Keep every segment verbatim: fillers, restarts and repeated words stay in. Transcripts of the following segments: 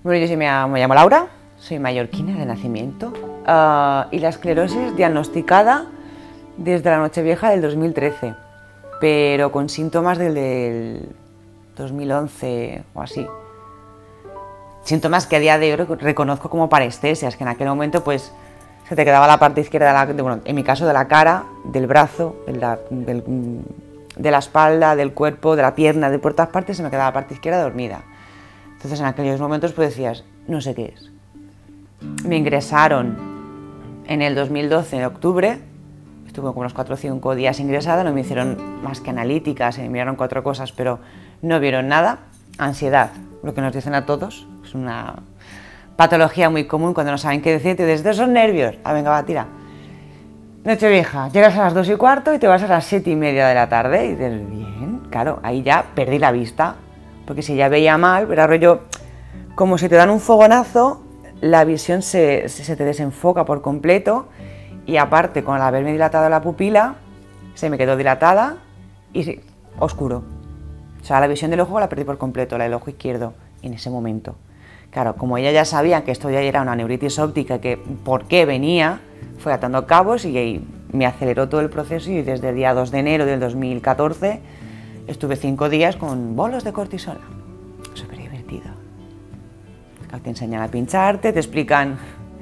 Bueno, yo sí me llamo, me llamo Laura, soy mallorquina de nacimiento uh, y la esclerosis diagnosticada desde la Nochevieja del dos mil trece, pero con síntomas del, del dos mil once o así. Síntomas que a día de hoy reconozco como parestesias, que en aquel momento pues se te quedaba la parte izquierda, de la, de, bueno, en mi caso de la cara, del brazo, de la, del, de la espalda, del cuerpo, de la pierna, de por todas partes se me quedaba la parte izquierda dormida. Entonces en aquellos momentos pues decías, no sé qué es. Me ingresaron en el dos mil doce, en octubre, estuve como unos cuatro o cinco días ingresada, no me hicieron más que analíticas, me miraron cuatro cosas, pero no vieron nada. Ansiedad, lo que nos dicen a todos, es una patología muy común cuando no saben qué decirte, desde son nervios, ah venga va, tira. Nochevieja, llegas a las dos y cuarto y te vas a las siete y media de la tarde y dices, bien, claro, ahí ya perdí la vista. Porque si ya veía mal, era rollo, como si te dan un fogonazo, la visión se, se te desenfoca por completo y aparte, con el haberme dilatado la pupila, se me quedó dilatada y sí, oscuro. O sea, la visión del ojo la perdí por completo, la del ojo izquierdo, en ese momento. Claro, como ella ya sabía que esto ya era una neuritis óptica, que por qué venía, fue atando cabos y, y me aceleró todo el proceso y desde el día dos de enero del dos mil catorce estuve cinco días con bolos de cortisona. Súper divertido. Te enseñan a pincharte, te explican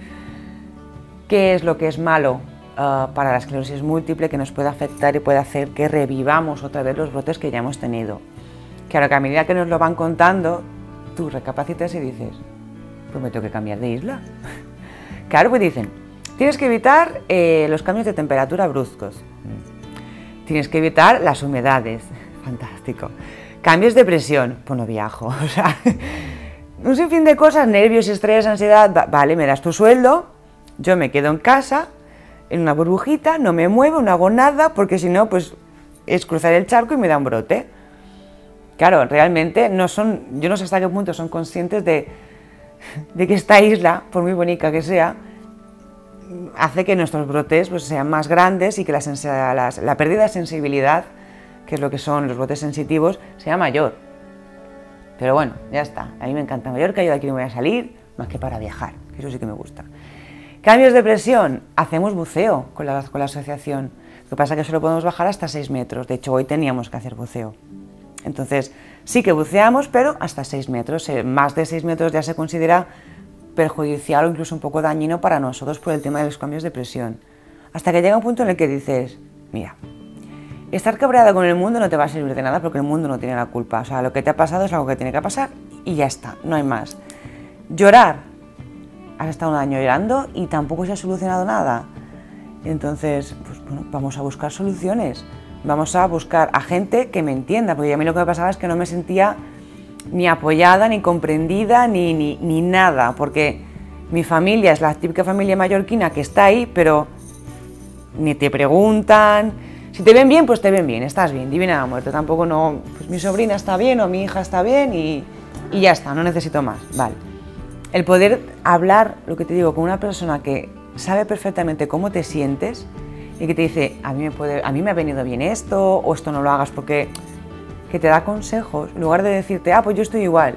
qué es lo que es malo uh, para la esclerosis múltiple, que nos puede afectar y puede hacer que revivamos otra vez los brotes que ya hemos tenido. Claro que a medida que nos lo van contando, tú recapacitas y dices, pues me tengo que cambiar de isla. Claro, pues dicen, tienes que evitar eh, los cambios de temperatura bruscos. Tienes que evitar las humedades. Fantástico. Cambios de presión, pues no viajo. O sea, un sinfín de cosas, nervios, estrés, ansiedad. Vale, me das tu sueldo, yo me quedo en casa, en una burbujita, no me muevo, no hago nada, porque si no, pues es cruzar el charco y me da un brote. Claro, realmente no son, yo no sé hasta qué punto son conscientes de, de que esta isla, por muy bonita que sea, hace que nuestros brotes pues, sean más grandes y que la, la, la pérdida de sensibilidad, que es lo que son los brotes sensitivos, sea mayor. Pero bueno, ya está. A mí me encanta Mallorca, yo de aquí no voy a salir, más que para viajar, que eso sí que me gusta. Cambios de presión, hacemos buceo con la, con la asociación. Lo que pasa es que solo podemos bajar hasta seis metros, de hecho hoy teníamos que hacer buceo. Entonces, sí que buceamos, pero hasta seis metros. Más de seis metros ya se considera perjudicial o incluso un poco dañino para nosotros por el tema de los cambios de presión. Hasta que llega un punto en el que dices, mira, estar cabreada con el mundo no te va a servir de nada porque el mundo no tiene la culpa. O sea, lo que te ha pasado es algo que tiene que pasar y ya está, no hay más. Llorar, has estado un año llorando y tampoco se ha solucionado nada. Entonces, pues bueno, vamos a buscar soluciones. Vamos a buscar a gente que me entienda, porque a mí lo que me pasaba es que no me sentía ni apoyada, ni comprendida, ni, ni, ni nada, porque mi familia es la típica familia mallorquina que está ahí, pero ni te preguntan. Si te ven bien, pues te ven bien, estás bien, divina la muerte. Tampoco no, pues mi sobrina está bien o mi hija está bien y, y ya está, no necesito más. Vale. El poder hablar, lo que te digo, con una persona que sabe perfectamente cómo te sientes y que te dice, a mí me, puede, a mí me ha venido bien esto o esto no lo hagas porque... que te da consejos, en lugar de decirte, ah, pues yo estoy igual,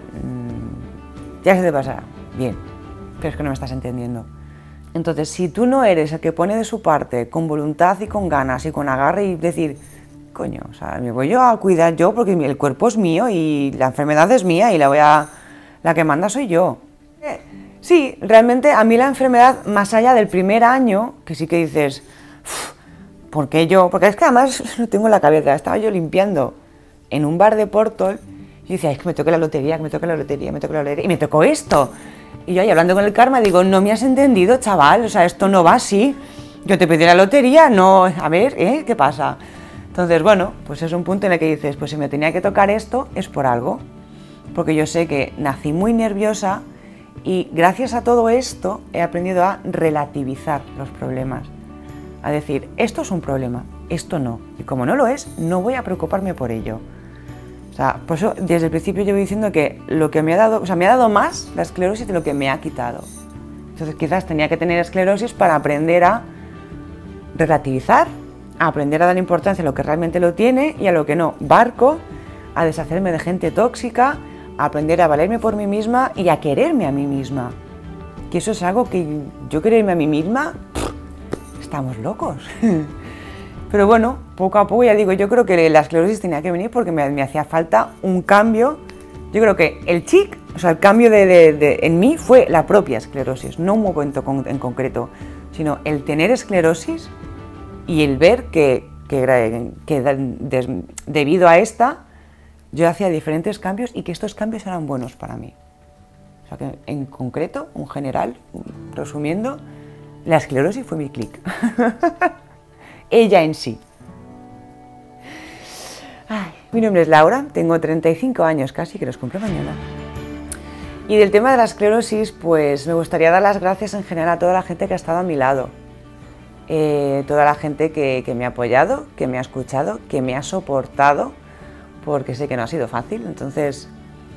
mmm, ya se te pasará, bien, pero es que no me estás entendiendo. Entonces, si tú no eres el que pone de su parte con voluntad y con ganas y con agarre y decir, coño, o sea, me voy yo a cuidar yo porque el cuerpo es mío y la enfermedad es mía y la voy a, la que manda soy yo. Sí, realmente a mí la enfermedad, más allá del primer año, que sí que dices, ¿por qué yo? Porque es que además lo tengo en la cabeza, estaba yo limpiando en un bar de Portol, yo decía, es que me toque la lotería, que me toque la lotería, me toque la lotería, y me tocó esto. Y yo ahí hablando con el karma digo, no me has entendido, chaval, o sea, esto no va así. Yo te pedí la lotería, no, a ver, ¿eh? ¿Qué pasa? Entonces, bueno, pues es un punto en el que dices, pues si me tenía que tocar esto, es por algo. Porque yo sé que nací muy nerviosa y gracias a todo esto he aprendido a relativizar los problemas. A decir, esto es un problema, esto no. Y como no lo es, no voy a preocuparme por ello. O sea, por eso desde el principio yo voy diciendo que lo que me ha dado, o sea, me ha dado más la esclerosis de lo que me ha quitado. Entonces quizás tenía que tener esclerosis para aprender a relativizar, a aprender a dar importancia a lo que realmente lo tiene y a lo que no. Barco, a deshacerme de gente tóxica, a aprender a valerme por mí misma y a quererme a mí misma. Que eso es algo que yo quererme a mí misma, pff, estamos locos. Pero bueno, poco a poco ya digo, yo creo que la esclerosis tenía que venir porque me, me hacía falta un cambio. Yo creo que el chic, o sea, el cambio de, de, de, en mí fue la propia esclerosis, no un momento con, en concreto, sino el tener esclerosis y el ver que, que, que de, debido a esta yo hacía diferentes cambios y que estos cambios eran buenos para mí. O sea, que en concreto, en general, resumiendo, la esclerosis fue mi clic. Ella en sí. Ay, mi nombre es Laura, tengo treinta y cinco años casi, que los cumplo mañana. Y del tema de la esclerosis, pues me gustaría dar las gracias en general a toda la gente que ha estado a mi lado. Eh, toda la gente que, que me ha apoyado, que me ha escuchado, que me ha soportado, porque sé que no ha sido fácil. Entonces,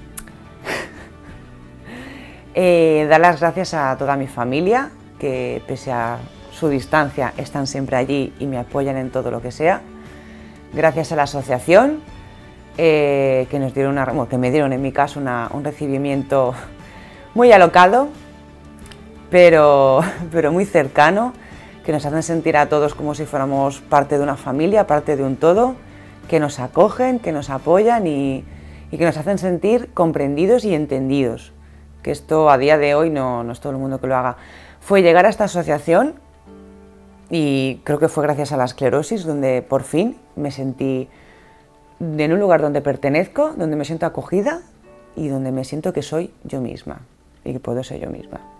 eh, dar las gracias a toda mi familia, que pese a su distancia están siempre allí y me apoyan en todo lo que sea. Gracias a la asociación, eh, que, nos dieron una, bueno, que me dieron en mi caso una, un recibimiento muy alocado, pero, pero muy cercano, que nos hacen sentir a todos como si fuéramos parte de una familia, parte de un todo, que nos acogen, que nos apoyan y, y que nos hacen sentir comprendidos y entendidos. Que esto a día de hoy no, no es todo el mundo que lo haga. Fue llegar a esta asociación y creo que fue gracias a la esclerosis donde por fin me sentí en un lugar donde pertenezco, donde me siento acogida y donde me siento que soy yo misma y que puedo ser yo misma.